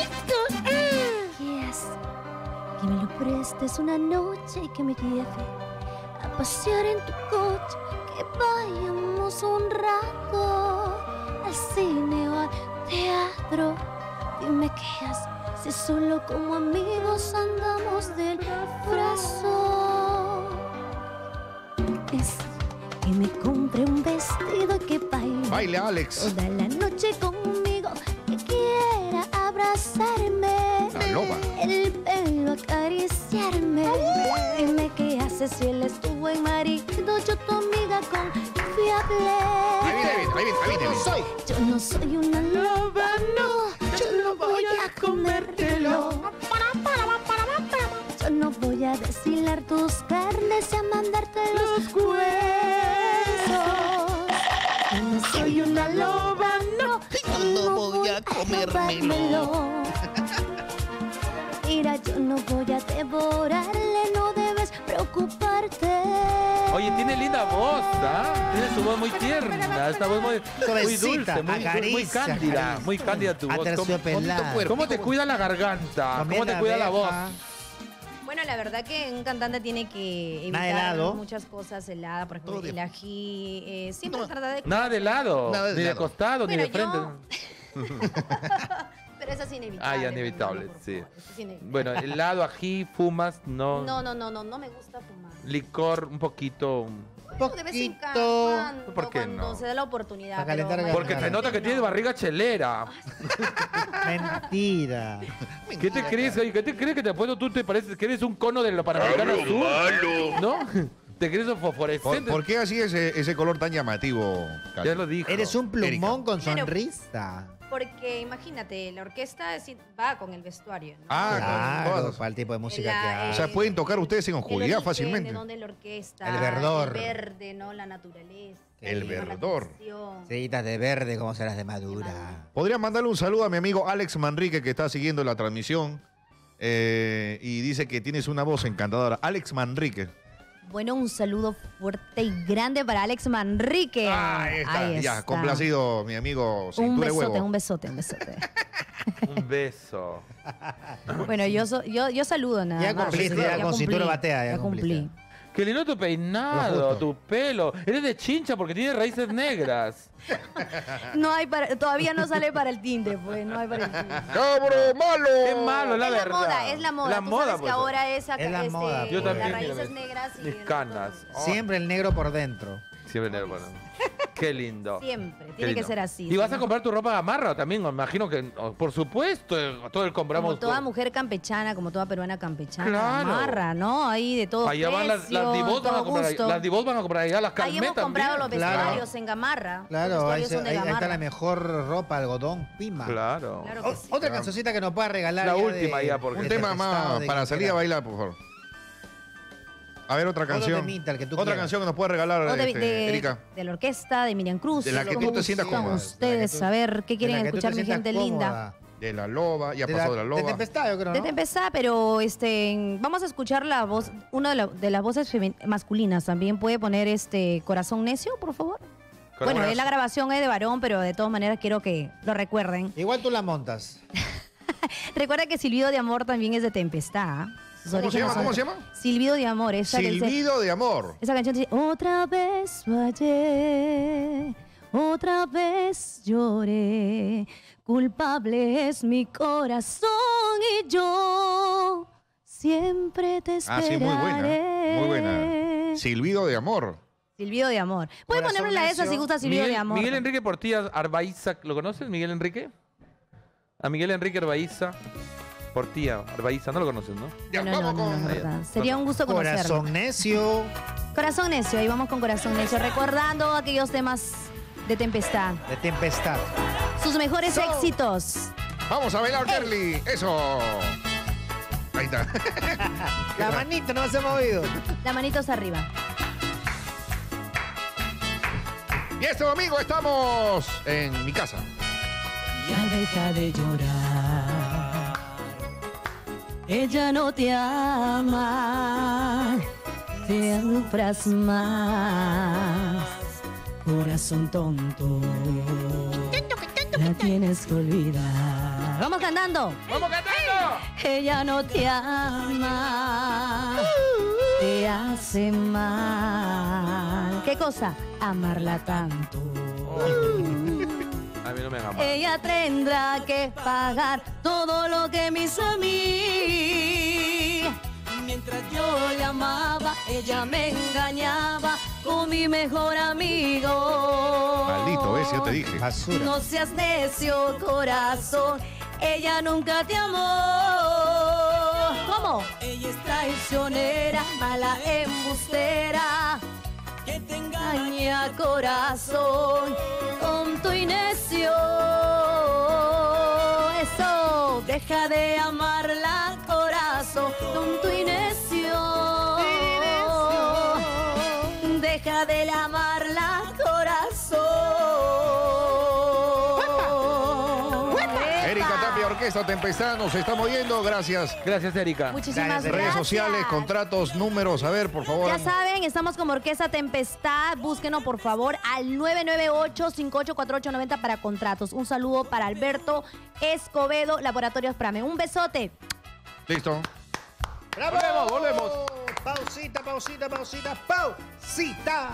Yes. Que me lo prestes una noche y que me lleve a pasear en tu coche. Que vayamos un rato al cine o al teatro. Dime qué haces si solo como amigos andamos del brazo. Es que me compre un vestido y que baile. Baile, Alex. Toda la noche conmigo, que quiera abrazarme. La loba. El pelo acariciarme. Dime qué haces si él es tu buen marido. Yo tu amiga confiable. Ahí viene, ahí viene, ahí viene, ahí viene. soy, yo no soy una loba, no. Yo no voy a comértelo. Yo no voy a deshilar tus carnes y a mandarte los huesos. Yo no soy una loba, no. Yo no voy a comérmelo. Mira, yo no voy a devorarle, no debes preocuparte. Oye, tiene linda voz, ¿ah? Tiene su voz muy tierna, esta voz muy, muy Suavecita, dulce, muy, muy acaricia, cándida, acaricia. muy cándida tu voz. ¿Cómo, Aterciopelada. cómo te cuida la garganta? Comida ¿Cómo te de cuida la voz? abeja. Bueno, la verdad que un cantante tiene que Nada evitar helado. muchas cosas heladas, por ejemplo, Todo el ají, eh, siempre tratar de... Nada de lado, Nada de ni de lado. costado, ni Bueno, de frente. yo- Pero eso es inevitable. Ah, ya, pues, inevitable, no, por sí. favor, eso es inevitable. Bueno, helado, ají, fumas, no. No, no, no, no, no me gusta fumar. Licor, un poquito. De vez en Poquito. cuando, ¿Por qué cuando no? se da la oportunidad. Para calentar pero garganta. Porque se mayormente nota que no. tienes barriga chelera. Mentira. ¿Qué te crees? Oye, ¿Qué te crees que te puedo? Tú te pareces que eres un cono de la Panamericana Sur. ¿No? ¿Te crees un ¿Por, fosforescente? por qué así ese, ese color tan llamativo, Katy? Ya lo dijo. Eres un plumón con Claro. sonrisa. Porque imagínate, la orquesta sí va con el vestuario, ¿no? Ah, Claro, todas. para el tipo de música La- que hay. O sea, pueden tocar ustedes en El oscuridad origen, fácilmente. De dónde la orquesta. El verdor. El verde, ¿no? La naturaleza. El ¿no? La verdor. canción. Ceritas de verde, como serás de madura. Podría mandarle un saludo a mi amigo Alex Manrique, que está siguiendo la transmisión. eh, y dice que tienes una voz encantadora. Alex Manrique. Bueno, un saludo fuerte y grande para Alex Manrique. Ah, ahí está. Ahí Ya, está. complacido, mi amigo. Un Cintura de besote, huevo. un besote, un besote. Un beso. Bueno, yo, so- yo, yo saludo nada Ya más. cumpliste, ya con cintura batea, ya cumplí. cumpliste. Qué lindo tu Lo peinado, justo. tu pelo. Eres de chincha porque tienes raíces negras. No hay para, todavía no sale para el tinte, pues, no hay para el tinte. ¡Cabro malo! Qué malo, la es verdad. la moda, es la moda. La Tú moda, sabes que pues. ahora es acá, Es la este, moda, Yo pues. también, las raíces mírame. negras y Mis el canas. resto, Oh, Siempre el negro por dentro. siempre negro, bueno. Qué lindo. Siempre, Qué tiene que lindo. ser así. ¿Y vas ¿no? a comprar tu ropa gamarra también? Me imagino que, oh, por supuesto, eh, todos compramos. Como toda mujer campechana, como toda peruana campechana, Claro. amarra, ¿no? Ahí de todo Allá van las, precio, las divos van a todo comprar, ahí- gusto. las divos van a comprar allá, las Ahí calmetas. hemos comprado los Claro. vestuarios en Gamarra. Claro, los ahí, vestuarios se- son de ahí- ahí está Gamarra. la mejor ropa, algodón, pima. Claro. Claro que O- sí. otra cancioncita que nos pueda regalar. La ya última de- ya, porque- Un de tema Tempestado, más de para quien salir a quiera. bailar, por favor. A ver, otra Otro canción. temita, el que tú Otra quieras. canción que nos puede regalar, O de, este, de- Erika. de la orquesta, de Miriam Cruz. De la que ¿Cómo tú te sientas gustan cómoda. ustedes De la que tú- saber qué De quieren la que tú escuchar, te mi sientas gente linda. cómoda. De la loba, ya De pasó de la, la de loba. Tempestad, yo creo, De ¿no? Tempestad, pero este, vamos a escuchar la voz, una de, la- de las voces femen- masculinas. También puede poner este Corazón Necio, por favor. Bueno, Corazón. es la grabación es de varón, pero de todas maneras quiero que lo recuerden. Igual tú la montas. Recuerda que Silbido de Amor también es de Tempestad. Sus ¿Cómo se orígenes llama? son- ¿Cómo se llama? Silbido de Amor. Esa que dice- Silbido de amor. Esa canción dice, otra vez fallé, otra vez lloré, culpable es mi corazón y yo siempre te Ah, esperaré. sí, muy buena. Muy buena. Silbido de amor. Silbido de amor. Puede Corazón ponerme la esa necio. si gusta Silbido Miguel, de amor. Miguel Enrique Portilla Arbaiza, ¿lo conoces, Miguel Enrique? A Miguel Enrique Arbaiza Portilla Arbaiza, no lo conoces, ¿no? Ya, No, no, vamos no, no, con... no, verdad. Sería un gusto conocerlo. Corazón necio. Corazón necio, ahí vamos con Corazón necio, recordando aquellos temas de Tempestad, De tempestad. sus mejores So- éxitos. Vamos a bailar, Kerly. Eso. Ahí está. La manita no se ha movido. La manitos arriba. Y este domingo estamos en mi casa. Ya deja de llorar. Ella no te ama. Te sufras más. Corazón tonto. La tienes que olvidar. Vamos cantando. ¡Vamos cantando! Ella no te ama. Te hace mal. ¿Qué cosa? Amarla tanto. A mí no me hagan mal. Ella tendrá que pagar todo lo que me hizo a mí. Mientras yo le amaba, ella me engañaba con mi mejor amigo. Maldito, ese, yo te dije. Basura. No seas necio, corazón. Ella nunca te amó. ¿Cómo? Ella es traicionera, mala embustera, que te engaña, corazón, tonto y necio. Eso, deja de amarla, corazón, tonto y necio. Deja de amarla, corazón. Erika Tapia, Orquesta Tempestad, nos estamos yendo. Gracias. Gracias, Erika. Muchísimas Gracias. gracias. Redes sociales, contratos, números. A ver, por favor. Ya saben, estamos como Orquesta Tempestad. Búsquenos, por favor, al nueve nueve ocho, cinco ocho cuatro ocho nueve cero para contratos. Un saludo para Alberto Escobedo, Laboratorios Prame. Un besote. Listo. ¡Bravo! Volvemos, volvemos. Pausita, pausita, pausita, pausita.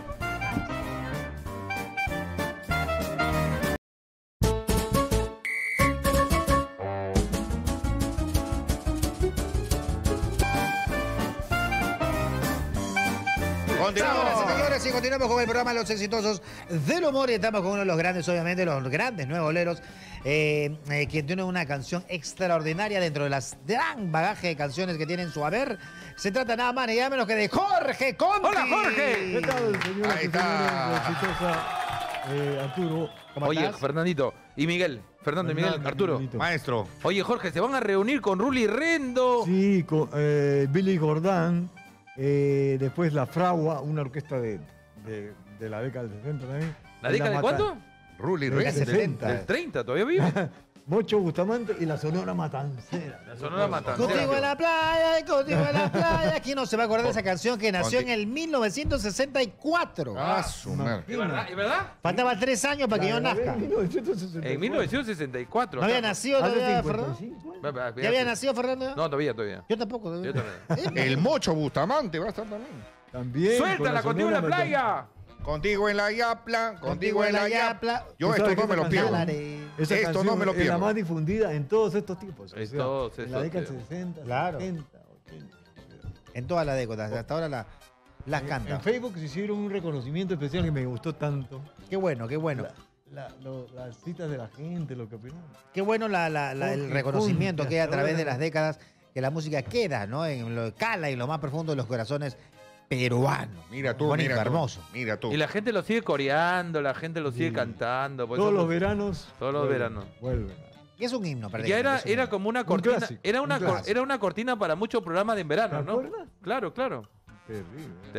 Señoras y Continuamos. señores, y continuamos con el programa Los Exitosos del Humor y estamos con uno de los grandes, obviamente, los grandes nuevos boleros, eh, eh, quien tiene una canción extraordinaria dentro de las gran bagaje de canciones que tiene en su haber. Se trata nada más ni nada menos que de Jorge Conti. ¡Hola, Jorge! ¿Qué tal, señoras Ahí y está. señores? Exitosa, eh, Arturo. ¿Cómo Oye, estás? Fernandito. Y Miguel. Fernando y Miguel. Fernando, Arturo. Miguelito. Maestro. Oye, Jorge, se van a reunir con Ruli Rendo. Sí, con eh, Billy Gordán, eh, después La Fragua, una orquesta de, de, de la década del sesenta también. ¿La Y década de Mata- cuánto? Ruli de Reyes. sesenta. Del treinta, ¿todavía vive? Mocho Bustamante y la Sonora Matancera. La Sonora Matancera. Contigo en la playa, contigo en la playa. ¿Quién no se va a acordar de esa canción que nació en Conti- el mil novecientos sesenta y cuatro? Ah, su madre. ¿Es verdad? ¿Es verdad? Faltaba tres años para que yo La grabé nazca. en mil novecientos sesenta y cuatro. En mil novecientos sesenta y cuatro. ¿No había nacido Hace todavía, cincuenta y Fernando? cinco años. Va, va, ¿Ya había fíjate. nacido, Fernando? No, todavía, todavía. Yo tampoco. Yo también. El Mocho Bustamante va a estar también. También. con ¡Suéltala la contigo en la Sonora playa! Contigo en la yapla, contigo en la yapla. Yo ¿Tú esto sabes no que me lo esa pierdo. canción- Esa Esto no canción me lo es la pierdo. más difundida en todos estos tiempos. En todos en la estos década del tiempos. sesenta, Claro. setenta, ochenta. En todas las décadas. Hasta ahora la- las En- canta. En Facebook se hicieron un reconocimiento especial que me gustó tanto. Qué bueno, qué bueno. La- la- lo- las citas de la gente, lo que opinaron. Qué bueno la- la- la- el Jorge reconocimiento Conti, que hay a hasta través ahora. de las décadas que la música queda, ¿no? En lo cala y lo más profundo de los corazones peruanos. Mira tú, Bonito, mira tú. hermoso. Mira tú. Y la gente lo sigue coreando, la gente lo sigue Sí. cantando. por Todos eso- los veranos. Todos los vuelven, veranos. Vuelven. Y es un himno, Y para ya era, era como una cortina. clásico, era, un una cor- clásico. era una cortina para muchos programas de en verano, ¿Te ¿no? acuerdas? Claro, claro. Terrible. Te,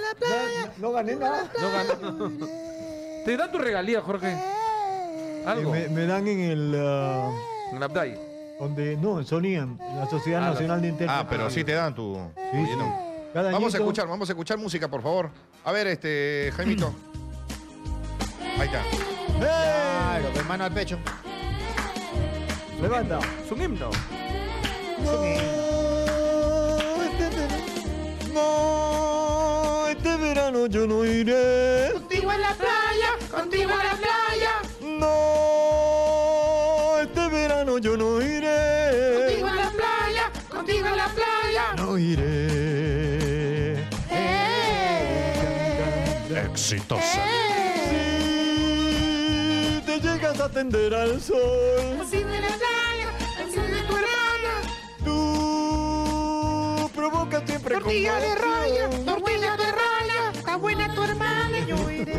Ya, no gané nada. no ganó. Te dan tu regalía, Jorge. Eh, Algo. me, me dan en el. ah, En la Abdai. donde. No, en Sonían, en la Sociedad Ah, la- Nacional de Intérpretes. Ah, pero sí te dan tu. Sí, Oye, sí. no. Cada Vamos a añito- escuchar, vamos a escuchar música, por favor. A ver, este, Jaimito. Ahí está. Claro, con mano al pecho. Levanta. Es un himno. No, este verano yo no iré. Contigo en la playa, contigo en la playa. No, este verano yo no iré. en la playa, contigo en la playa. No iré. exitosa. Si te llegas a tender al sol, tú provocas siempre Tortilla de conmoción. raya, tortilla de raya, está buena tu hermana, yo iré.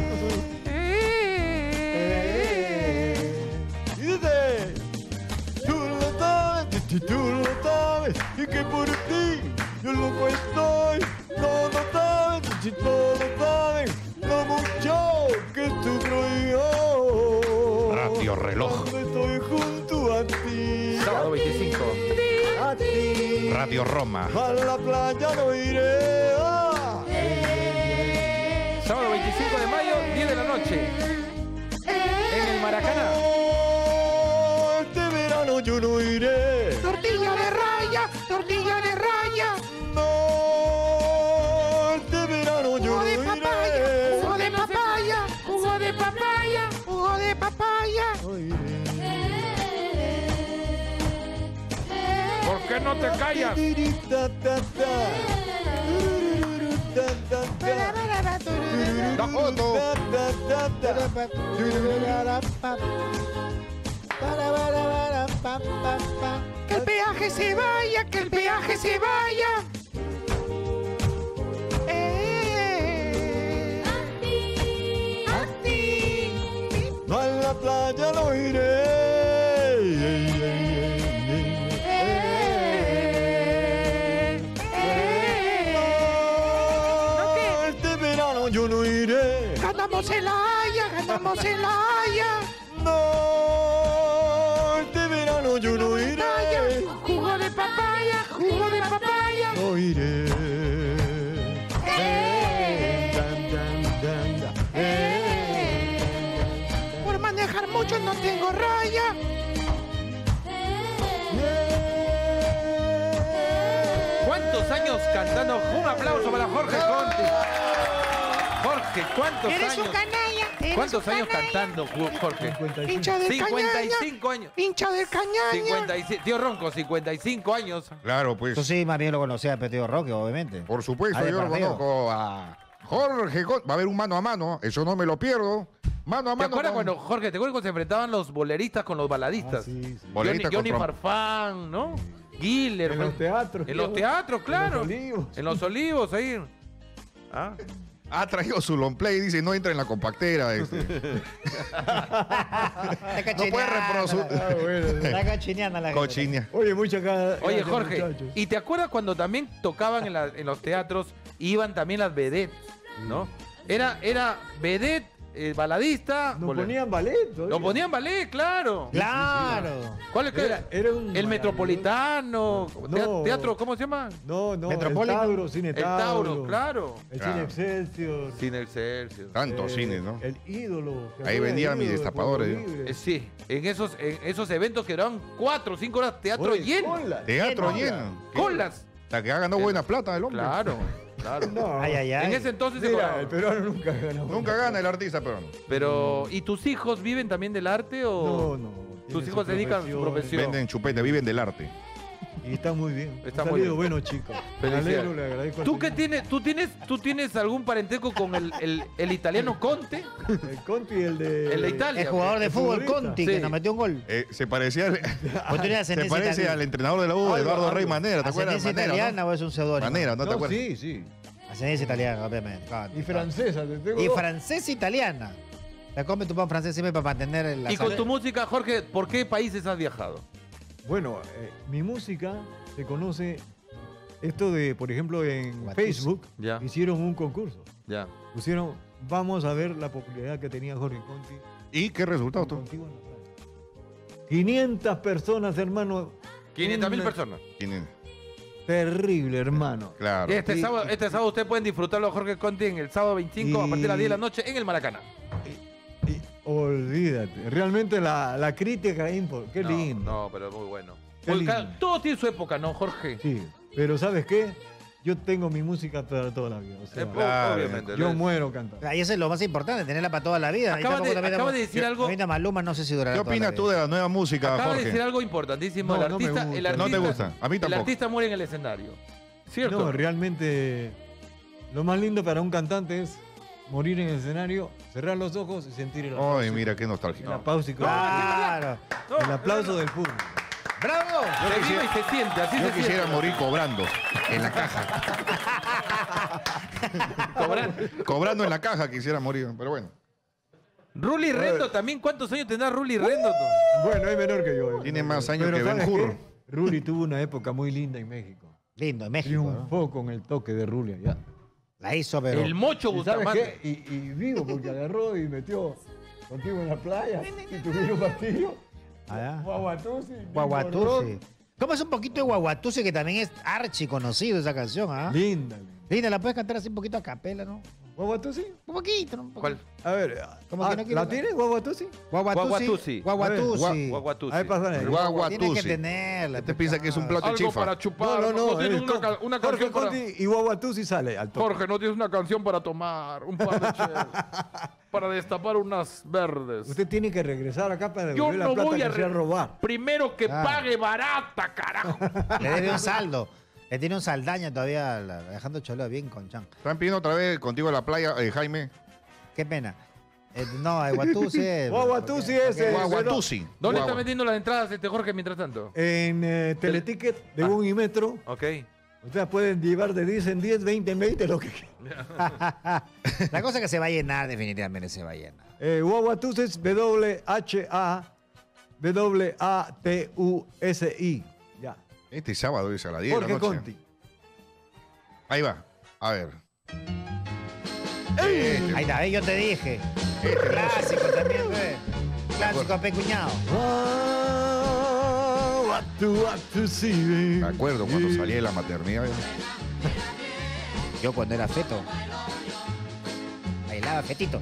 Y dice, tú lo sabes, y tú lo sabes, y que por ti yo loco estoy. Todos sabes, y todos saben, lo mucho que sufro yo. Radio Reloj. Cuando estoy junto a ti. Sábado veinticinco. A ti. Radio Roma. A la playa no iré. Ah. Sábado veinticinco de mayo, diez de la noche. En el Maracaná. Oh, este verano yo no iré. Tortilla de raya, tortilla de raya. No, este verano yo Jugo no de iré. papaya, jugo de papaya, jugo de papaya, jugo de papaya. No iré. ¿Por qué no te callas? Ta, ta, ta. Turururu, ta, ta, ta. La foto. Ta, ta, ta, ta. Que el peaje se vaya, que el peaje se vaya. Eh, a ti. No, a la playa no iré. No, este verano yo no iré. Ganamos el Haya, ganamos el Haya. No, este verano yo no iré. Jugo de papaya, jugo de papaya. No iré. Eh, Dan, dan, dan, dan. eh. Por manejar mucho no tengo raya. ¿Cuántos años cantando? Un aplauso para Jorge Conti. Jorge, ¿cuántos Eres un años? canalla. eres ¿Cuántos un años canalla. cantando, Ju- Jorge? Hincha del cincuenta y cañaña. cinco años. Hincha del cañaña. cincuenta y cinco, tío Ronco, cincuenta y cinco años. Claro, pues. Eso sí, más bien lo conocía a Peteo Roque, obviamente. Por supuesto, Ah, de yo lo partido. conozco a Jorge. Con- Va a haber un mano a mano, eso no me lo pierdo. Mano a ¿Te mano. acuerdas con- cuando, Jorge, te acuerdas cuando se enfrentaban los boleristas con los baladistas? Sí, sí. Johnny, Bolerista Johnny contra- Farfán, ¿no? Giller. En los teatros. En los teatros, claro. En los olivos. En los olivos, ahí. ¿Ah? Ha traído su long play y dice no entra en la compactera. Este. No puede reproducir. Ah, bueno. Está cachineando la gente. Cochinia. Oye, mucha cara. Oye, gracias, Jorge, muchachos. ¿y te acuerdas cuando también tocaban en, la- en los teatros, iban también las vedettes, ¿no? Era, era vedette, eh, baladista. Nos boler- ponían ballet. todavía. Nos ponían ballet, claro. Claro. ¿Cuál es que Era, era? era un El maravilloso- Metropolitano. tea- No. Teatro, ¿cómo se llama? No, no. Metropolitan. El Tauro, Cine El Tauro. Tauro, claro. El Claro. Cine Excelsior. Sin Excelsior. Tantos eh, cines, ¿no? El ídolo. ¿te Ahí acuerdas vendían del mis ídolo de destapadores, Pueblo ¿no? Libre? Eh, sí, en esos, en esos eventos que duraban cuatro o cinco horas, teatro Oye, lleno. ponla. Teatro Lleno. lleno. Colas. La que ha ganado buena plata el hombre. Claro, claro. No. Ay, ay, ay. En ese entonces se Mira, cobraba. el peruano nunca ganó. Nunca gana el artista peruano. Pero, ¿y tus hijos viven también del arte o No, no. tus tiene hijos su se dedican a su profesión? Venden chupete, viven del arte. Y está muy bien. Está Han muy salido bien. buenos chicos. Me Felicidades. alegro, le agradezco al ¿Tú qué señor. tienes? ¿Tú tienes, tú tienes algún parentesco con el, el, el italiano Conte? El Conti y el de. El de Italia. El jugador de El fútbol futbolista. Conti, Sí. que nos metió un gol. Eh, se parecía al, ¿Vos tenías se ascendencia parece italiana? al entrenador de la U, Algo, Eduardo Rey algo. Manera. ¿Te acuerdas? ¿Ascendencia Manera, italiana ¿no? o es un seudónimo? Manera, ¿no te No, acuerdas? sí, sí. Ascendencia italiana, obviamente. Claro, Y claro. francesa. te tengo Y dos. francesa italiana. Te come tu pan francés siempre para mantener la Y con salud. tu música, Jorge, ¿por qué países has viajado? Bueno, eh, mi música se conoce. Esto de, por ejemplo, en Guatísimo. Facebook Ya. hicieron un concurso. Ya. Pusieron, vamos a ver la popularidad que tenía Jorge Conti. ¿Y qué resultado tú? Contigo en la radio. quinientas personas, hermano. quinientas mil Una- personas. ¿Quién es? Terrible, hermano. Claro. Este Y- sábado, este sábado ustedes pueden disfrutarlo a Jorge Conti en el sábado veinticinco a Y- partir de las diez de la noche en el Maracaná. Y olvídate. Realmente la, la crítica es importante. Qué No, lindo. No, pero muy bueno. Qué Porque lindo. cada- todo tiene su época, ¿no, Jorge? Sí, pero ¿sabes qué? Yo tengo mi música para toda la vida. O sea, Eh, Claro. obviamente. yo ¿no? muero cantando. Ahí eso es lo más importante, tenerla para toda la vida. Ahí Acaba tampoco de- también acaba damos- de decir Yo- algo- Ahorita Maluma no sé si durará ¿Qué toda la opinas vida. tú de la nueva música, Acaba de Jorge? decir algo importantísimo. No, el no me artista, gusta. el No artista, te gusta. A mí El tampoco. artista muere en el escenario. ¿Cierto? No, realmente lo más lindo para un cantante es morir en el escenario, cerrar los ojos y sentir el aplauso. Ay, mira qué El nostálgico. aplauso, Claro. el aplauso del público. ¡Bravo! Se vive y se siente, así Yo se quisiera siente. morir cobrando en la caja. Cobrando. Cobrando en la caja quisiera morir, pero bueno. Ruli Rendo también, ¿cuántos años tendrá Ruli Rendo? Bueno, es menor que yo. Tiene más años Pero que Ben ¿sabes Hur. qué? Ruli tuvo una época muy linda en México. Lindo, en México. ¿no? Triunfó con el toque de Ruli allá. La hizo, pero. El Mocho ¿Y sabes Bustamante. qué? Y, y vivo porque agarró y metió contigo en la playa y tuvieron partido. Allá. Guaguatusi. Guaguatusi. ¿Cómo es un poquito de Guaguatusi que también es archi conocido esa canción, ah? Linda, linda. Linda, la puedes cantar así un poquito a capela, ¿no? ¿Guaguatusi? Un poquito, ¿no? Un poquito. ¿Cuál? A ver, Como ah, que no quiero- ¿la tienes, Guaguatusi? Guaguatusi. Guaguatusi. Guaguatusi. Guaguatusi. Ahí pasa. El Tienes que guaguatusi. tenerla. Este piensa que es un plato de Algo chifa. para chupar. No, no, no. tiene el una, co- ca- una Jorge canción para... Conti y Guaguatusi sale al toque. Jorge, no tienes una canción para tomar, un par de chelas, para destapar unas verdes. Usted tiene que regresar acá para Yo devolver la no plata voy que a se ha re- robar. Primero que Claro. pague barata, carajo. Le debe un saldo. Le tiene un saldaña todavía, la- dejando choleo bien con Chan. Están pidiendo otra vez contigo a la playa, eh, Jaime. Qué pena. Eh, no, el Guatusi es. Guaguatusi porque- es el- porque- Guaguatusi. ¿Dónde Guagua. está vendiendo las entradas este Jorge mientras tanto? En eh, Teleticket de Unimetro, Ok. ustedes pueden llevar de diez en diez, veinte en veinte, lo que quieran. La cosa es que se va a llenar, definitivamente se va a llenar. Eh, Guaguatusi es W H A W A T U S I. Ya. Este sábado es a las diez de la Jorge noche. Conti. Ahí va. A ver. ¡Ey! Este, Ahí está, ¿eh? Yo te dije. este Clásico también, ¿ves? Clásico, pecuñado. Guaguatusi. Me acuerdo cuando salí de la maternidad. Yo cuando era feto. Bailaba fetito.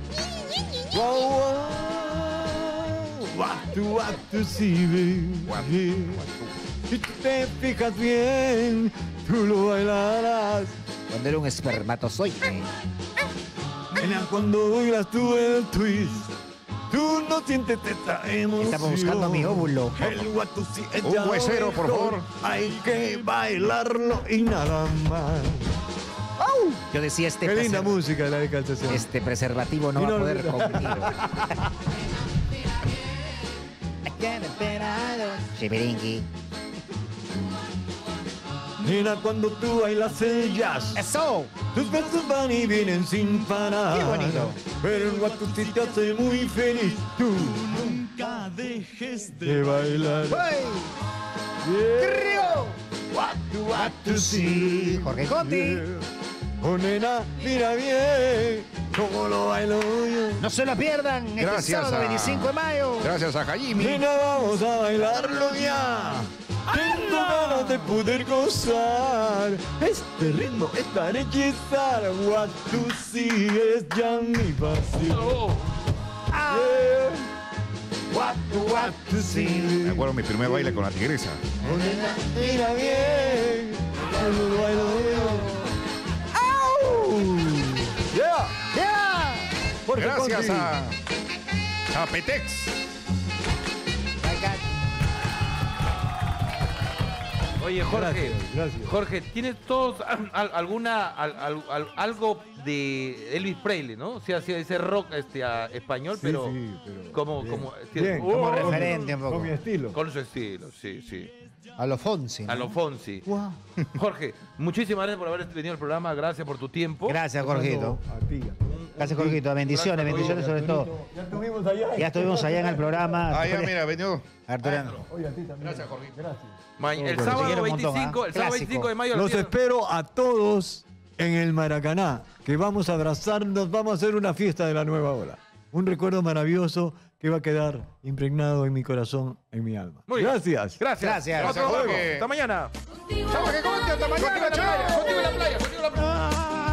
Guaguatusi. Si tú te fijas bien, tú lo bailarás. Cuando era un espermatozoide. Nena, cuando bailas tú el twist, tú no sientes esta emoción. Estamos buscando mi óvulo. El Guaguatusi es Un ya lo huesero, por mejor. favor. Hay que bailarlo y nada más. Yo decía, este, Qué linda preser- música la de Calzación. este preservativo no Y va a no- poder conmigo. Chibiringui. Nena, cuando tú bailas el jazz, ¡Eso! tus besos van y vienen sin parar. Qué bonito. Pero el Guaguatusi te hace muy feliz. Tú nunca dejes de bailar. Yeah. Guaguatusi. Jorge Conti. Oh, nena, mira bien cómo lo bailo yo. No se lo pierdan este Gracias sábado a- veinticinco de mayo. Gracias a Jaime. Nena, vamos a bailarlo ya. Tengo ganas de poder gozar. Este ritmo es para hechizar. Guaguatusi es ya mi pasión. Oh, Yeah. Guaguatusi. Me acuerdo mi primer baile con la tigresa. Oh, nena, mira bien cómo lo bailo yo. ¡Au! Yeah. ¡Ya! Jorge Gracias Conti. a, a Petex. Oye, Jorge. Gracias, gracias. Jorge, ¿tienes todos al- al- alguna al- al- al- algo de Elvis Presley, ¿no? O sea, hacía ese rock este, a- español, Sí, pero, sí, pero como, bien. como, Bien, oh, como oh, referente un poco. Con mi estilo. con su estilo, sí, sí. A los Fonsi. ¿no? A lo Fonsi. Wow. Jorge, muchísimas gracias por haber venido al programa, gracias por tu tiempo. Gracias, Jorgito. A ti. Gracias, Jorgito. Bendiciones, bendiciones sobre todo. Ya estuvimos allá. Ya estuvimos allá en el programa. Ah, ya, mira, venido. Arturiano. Oye, a ti también. Gracias, Jorge. Gracias. Ma- el Te sábado quiero un montón, veinticinco, ¿ah? el sábado Clásico. veinticinco de mayo. Los tiene- espero a todos en el Maracaná, que vamos a abrazarnos, vamos a hacer una fiesta de la nueva ola. Un recuerdo maravilloso que va a quedar impregnado en mi corazón, en mi alma. Muy bien. Gracias. Gracias. Gracias. Hasta Gracias, luego. Jorge. Hasta mañana. Chao, que conte, hasta mañana, chao. Contigo en la playa, contigo en la playa.